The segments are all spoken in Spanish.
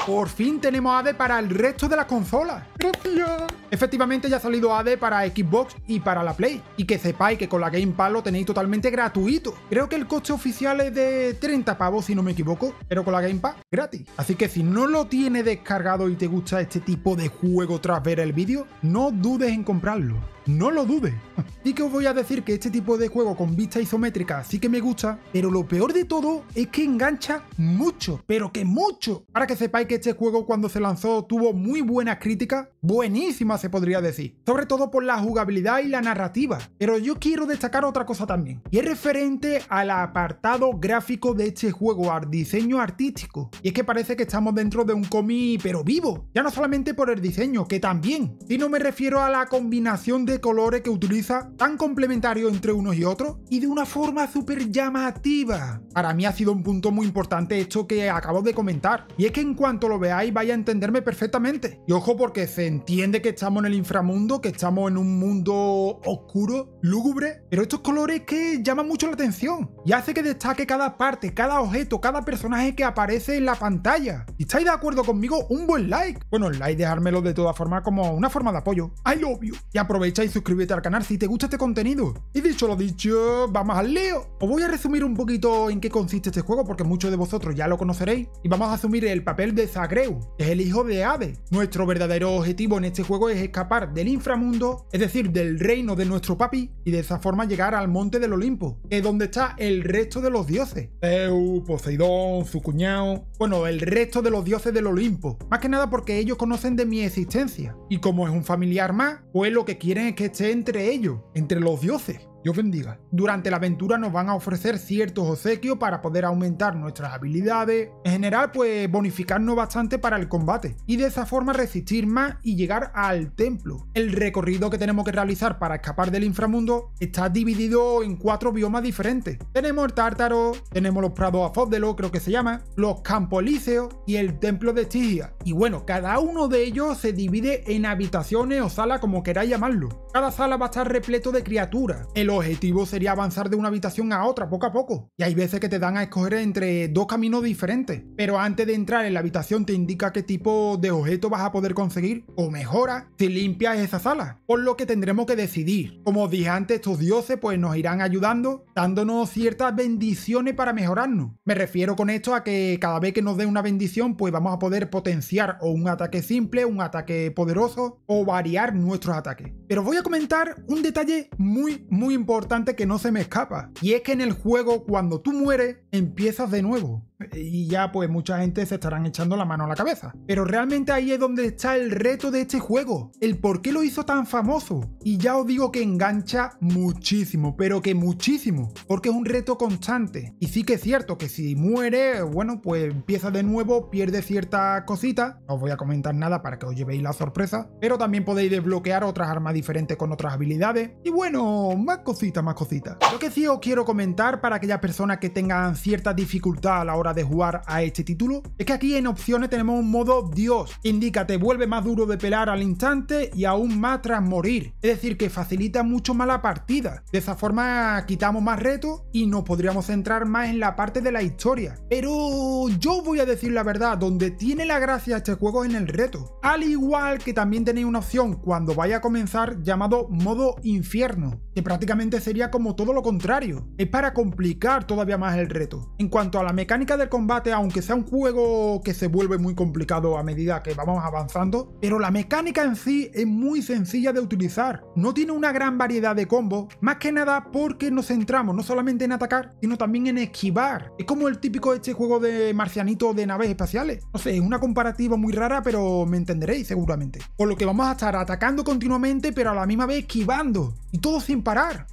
Por fin tenemos AD para el resto de las consolas. ¡Gracias! Efectivamente ya ha salido AD para Xbox y para la Play. Y que sepáis que con la Game Pass lo tenéis totalmente gratuito. Creo que el coste oficial es de 30 pavos si no me equivoco, pero con la Game Pass gratis. Así que si no lo tienes descargado y te gusta este tipo de juego tras ver el vídeo, no dudes en comprarlo. No lo dudes. Sí que os voy a decir que este tipo de juego con vista isométrica sí que me gusta, pero lo peor de todo es que engancha mucho, pero que mucho. Para que sepáis que este juego cuando se lanzó tuvo muy buenas críticas, buenísimas se podría decir, sobre todo por la jugabilidad y la narrativa. Pero yo quiero destacar otra cosa también, y es referente al apartado gráfico de este juego, al diseño artístico. Y es que parece que estamos dentro de un cómic pero vivo, ya no solamente por el diseño, que también, sino me refiero a la combinación de colores que utiliza, tan complementario entre unos y otros y de una forma súper llamativa. Para mí ha sido un punto muy importante esto que acabo de comentar, y es que en cuanto lo veáis vais a entenderme perfectamente. Y ojo, porque se entiende que estamos en el inframundo, que estamos en un mundo oscuro, lúgubre, pero estos colores que llaman mucho la atención y hace que destaque cada parte, cada objeto, cada personaje que aparece en la pantalla. Si estáis de acuerdo conmigo, un buen like. Bueno, el like dejármelo de todas formas como una forma de apoyo. I love you. Y aprovecha y suscríbete al canal si te gusta este contenido. Y dicho lo dicho, vamos al lío. Os voy a resumir un poquito en qué consiste este juego porque muchos de vosotros ya lo conoceréis, y vamos a asumir el papel de Zagreus, que es el hijo de Hades. Nuestro verdadero objetivo en este juego es escapar del inframundo, es decir, del reino de nuestro papi, y de esa forma llegar al monte del Olimpo, que es donde está el resto de los dioses. Zeus, Poseidón, su cuñado, bueno, el resto de los dioses del Olimpo. Más que nada porque ellos conocen de mi existencia, y como es un familiar más, pues lo que quieren es que esté entre ellos, entre los dioses. Dios bendiga. Durante la aventura nos van a ofrecer ciertos obsequios para poder aumentar nuestras habilidades, en general pues bonificarnos bastante para el combate y de esa forma resistir más y llegar al templo. El recorrido que tenemos que realizar para escapar del inframundo está dividido en 4 biomas diferentes. Tenemos el Tártaro, tenemos los prados Afódelos, creo que se llama, los Campos Elíseos y el templo de Estigia. Y bueno, cada uno de ellos se divide en habitaciones o salas, como queráis llamarlo. Cada sala va a estar repleto de criaturas. El objetivo sería avanzar de una habitación a otra poco a poco, y hay veces que te dan a escoger entre 2 caminos diferentes, pero antes de entrar en la habitación te indica qué tipo de objeto vas a poder conseguir o mejora si limpias esa sala, por lo que tendremos que decidir. Como os dije antes, estos dioses pues nos irán ayudando, dándonos ciertas bendiciones para mejorarnos. Me refiero con esto a que cada vez que nos dé una bendición pues vamos a poder potenciar o un ataque simple, un ataque poderoso o variar nuestros ataques. Pero voy a comentar un detalle muy importante que no se me escapa, y es que en el juego cuando tú mueres empiezas de nuevo. Y ya pues mucha gente se estarán echando la mano a la cabeza, pero realmente ahí es donde está el reto de este juego, el por qué lo hizo tan famoso. Y ya os digo que engancha muchísimo, pero que muchísimo, porque es un reto constante. Y sí que es cierto que si muere, bueno, pues empieza de nuevo, pierde ciertas cositas. No os voy a comentar nada para que os llevéis la sorpresa, pero también podéis desbloquear otras armas diferentes con otras habilidades. Y bueno, más cositas, más cositas. Lo que sí os quiero comentar para aquellas personas que tengan cierta dificultad a la hora de jugar a este título, es que aquí en opciones tenemos un modo Dios, que indica te vuelve más duro de pelear al instante y aún más tras morir, es decir que facilita mucho más la partida. De esa forma quitamos más retos y nos podríamos centrar más en la parte de la historia. Pero yo voy a decir la verdad, donde tiene la gracia este juego es en el reto, al igual que también tenéis una opción cuando vaya a comenzar llamado modo infierno, que prácticamente sería como todo lo contrario, es para complicar todavía más el reto. En cuanto a la mecánica del combate, aunque sea un juego que se vuelve muy complicado a medida que vamos avanzando, pero la mecánica en sí es muy sencilla de utilizar, no tiene una gran variedad de combos, más que nada porque nos centramos no solamente en atacar, sino también en esquivar. Es como el típico este juego de marcianitos de naves espaciales, no sé, es una comparativa muy rara, pero me entenderéis seguramente. Por lo que vamos a estar atacando continuamente, pero a la misma vez esquivando, y todo sin parar,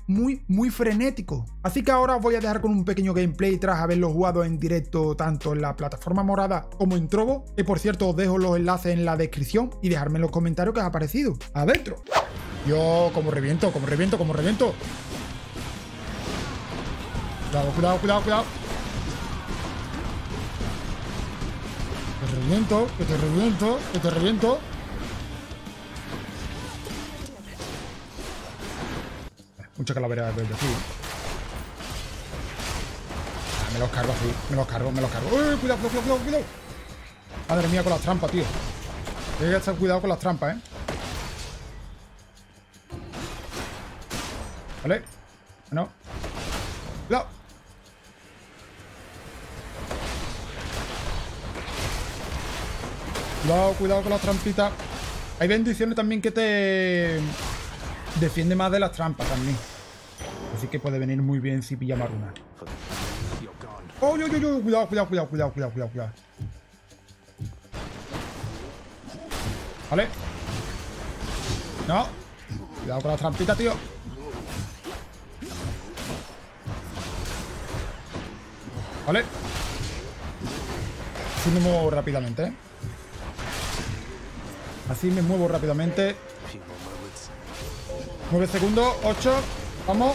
muy frenético. Así que ahora os voy a dejar con un pequeño gameplay tras haberlo jugado en directo tanto en la plataforma morada como en Trovo, que por cierto os dejo los enlaces en la descripción y dejadme en los comentarios qué os ha parecido. ¡Adentro! Yo, como reviento. Cuidado. Que te reviento. Mucha calavera de verde, sí. Me los cargo así, me los cargo. ¡Uy, cuidado! Madre mía, con las trampas, tío. Hay que estar cuidado con las trampas, Vale. Bueno. Cuidado. Cuidado con las trampitas. Hay bendiciones también que te defiende más de las trampas también. Así que puede venir muy bien si pilla maruna. Oh, cuidado. Vale. No. Cuidado con las trampitas, tío. Vale. Así me muevo rápidamente, Así me muevo rápidamente. 9 segundos. 8. Vamos.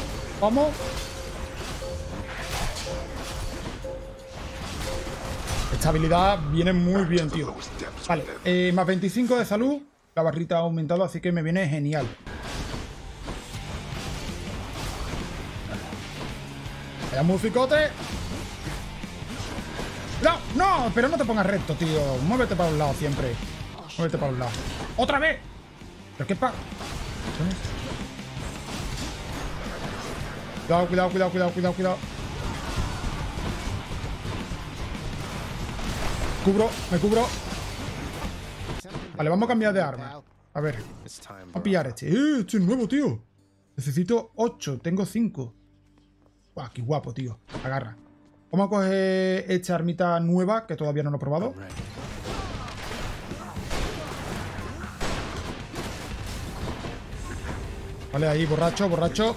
Esta habilidad viene muy bien, tío. Vale. Más 25 de salud. La barrita ha aumentado, así que me viene genial. Vaya musicote. No, pero no te pongas recto, tío. Muévete para un lado siempre. Muévete para un lado. ¡Otra vez! ¿Pero qué pasa? Cuidado. Me cubro. Vale, vamos a cambiar de arma. A ver. Vamos a pillar este. Este es nuevo, tío. Necesito 8. Tengo 5. Guau, qué guapo, tío. Agarra. Vamos a coger esta armita nueva, que todavía no lo he probado. Vale, ahí, borracho.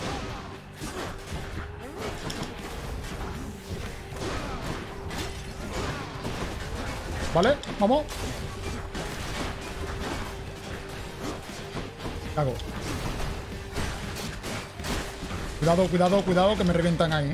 Vale, vamos. Cago. Cuidado, que me revientan ahí,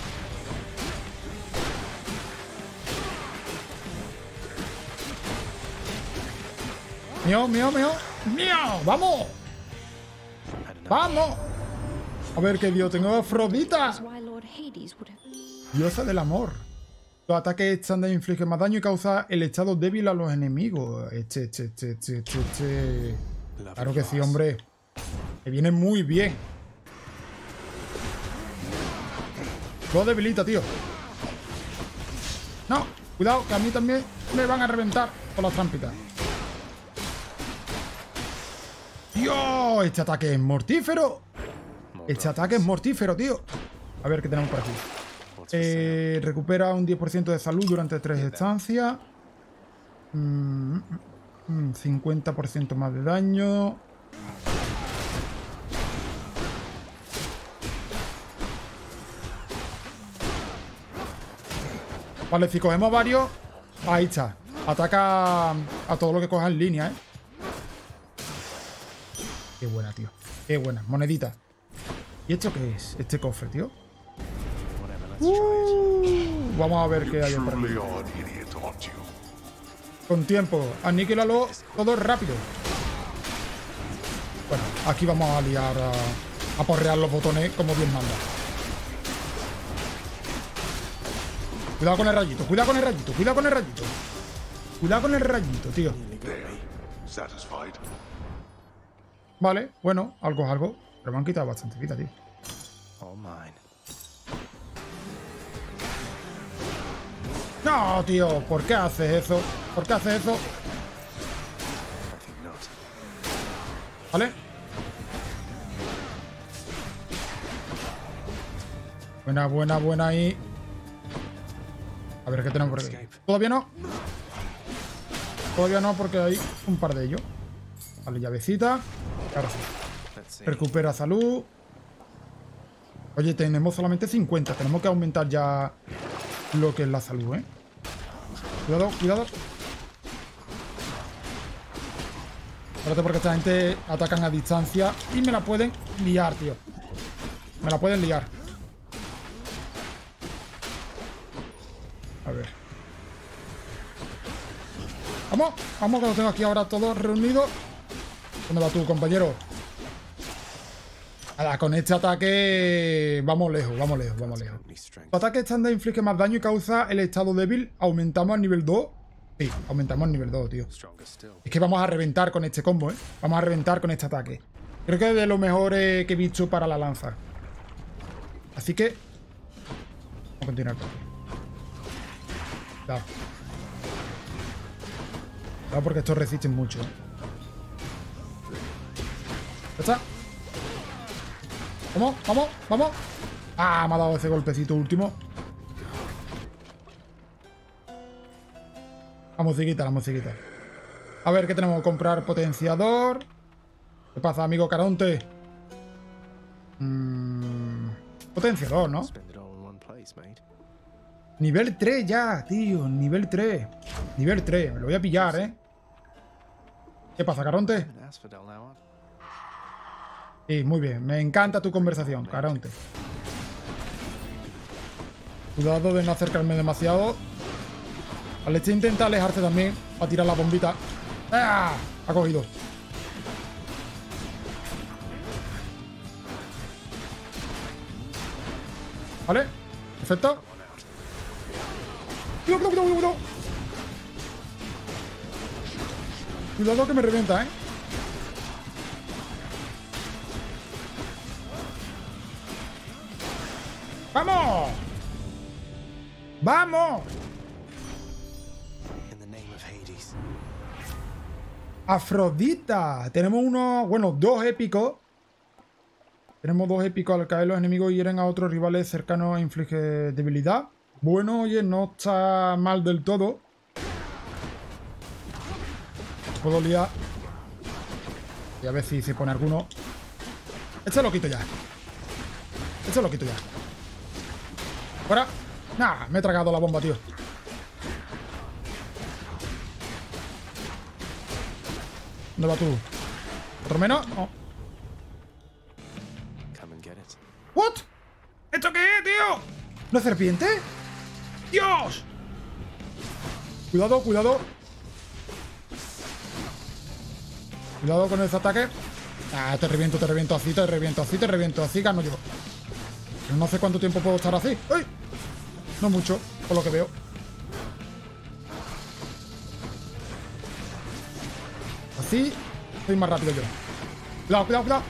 Mío. ¡Vamos! ¡Vamos! A ver qué dios tengo. ¡Afrodita! Diosa del amor. Los ataques estándar infligen más daño y causa el estado débil a los enemigos. Claro que sí, hombre. Me viene muy bien. Lo debilita, tío. No, cuidado, que a mí también me van a reventar con las trampitas. ¡Dios! Este ataque es mortífero. Tío. A ver qué tenemos por aquí. Recupera un 10% de salud durante 3 estancias. 50% más de daño. Vale, si cogemos varios. Ahí está. Ataca a todo lo que coja en línea, Qué buena, tío. Qué buena. Monedita. ¿Y esto qué es? Este cofre, tío. Vamos a ver qué hay por aquí. Con tiempo. Aniquílalo todo rápido. Bueno, aquí vamos a liar a porrear los botones como Dios manda. Cuidado con el rayito, tío. Vale, bueno, algo es algo. Pero me han quitado bastante vida, tío. No, tío, ¿por qué haces eso? Vale. Buena ahí. A ver qué tenemos por aquí. Todavía no, porque hay un par de ellos. Vale, llavecita. Ahora sí. Recupera salud. Oye, tenemos solamente 50. Tenemos que aumentar ya lo que es la salud, Cuidado. Espérate, porque esta gente atacan a distancia y me la pueden liar, tío. A ver. Vamos, que lo tengo aquí ahora todos reunidos. ¿Dónde va tú, compañero? Nada, con este ataque vamos lejos. Tu ataque estándar inflige más daño y causa el estado débil. Aumentamos al nivel 2. Sí, aumentamos el nivel 2, tío. Es que vamos a reventar con este combo, ¿eh? Vamos a reventar con este ataque. Creo que es de lo mejor que he visto para la lanza. Así que... vamos a continuar. Cuidado. Cuidado porque estos resisten mucho. Ya está. Vamos, vamos, vamos. Ah, me ha dado ese golpecito último. La musiquita, la musiquita. A ver, ¿qué tenemos que comprar? Potenciador. ¿Qué pasa, amigo Caronte? Potenciador, ¿no? Nivel 3 ya, tío. Nivel 3. Nivel 3. Me lo voy a pillar, ¿eh? ¿Qué pasa, Caronte? Sí, muy bien. Me encanta tu conversación, Caronte. Cuidado de no acercarme demasiado. Alex intenta alejarse también para tirar la bombita. ¡Ah! Ha cogido. Vale. Perfecto. Cuidado, cuidado, cuidado, cuidado. Cuidado que me revienta, ¿eh? ¡Vamos! ¡Vamos! Afrodita. Tenemos unos... bueno, dos épicos. Tenemos dos épicos. Al caer los enemigos hieren a otros rivales cercanos e inflige debilidad. Bueno, oye, no está mal del todo. Puedo liar. Y a ver si se pone alguno. Este lo quito ya. Este lo quito ya. Fuera. Nah, me he tragado la bomba, tío. ¿Dónde va tú? ¿Otro menos? No. ¿What? ¿Esto qué es, tío? ¿Una serpiente? ¡Dios! Cuidado, cuidado. Cuidado con ese ataque. Ah, te reviento así, te reviento así, te reviento así, gano yo. Pero no sé cuánto tiempo puedo estar así. ¡Ay! No mucho, por lo que veo. Así, soy más rápido yo. Cuidado, cuidado, cuidado.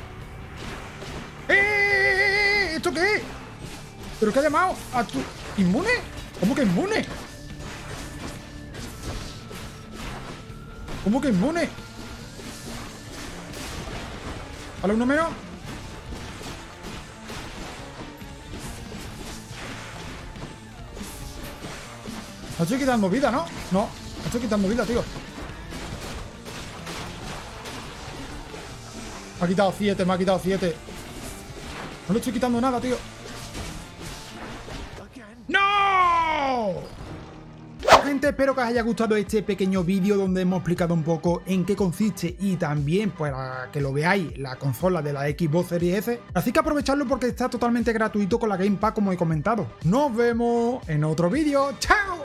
¿Esto qué es? ¿Pero qué ha llamado? ¿A tu inmune? ¿Cómo que inmune? ¿Cómo que inmune? ¿Vale, uno menos? Me estoy quitando vida, ¿no? No, me estoy quitando vida, tío. Me ha quitado 7, me ha quitado 7. No le estoy quitando nada, tío. ¡No! Gente, espero que os haya gustado este pequeño vídeo donde hemos explicado un poco en qué consiste y también para que lo veáis la consola de la Xbox Series S. Así que aprovechadlo porque está totalmente gratuito con la Game Pass, como he comentado. Nos vemos en otro vídeo. ¡Chao!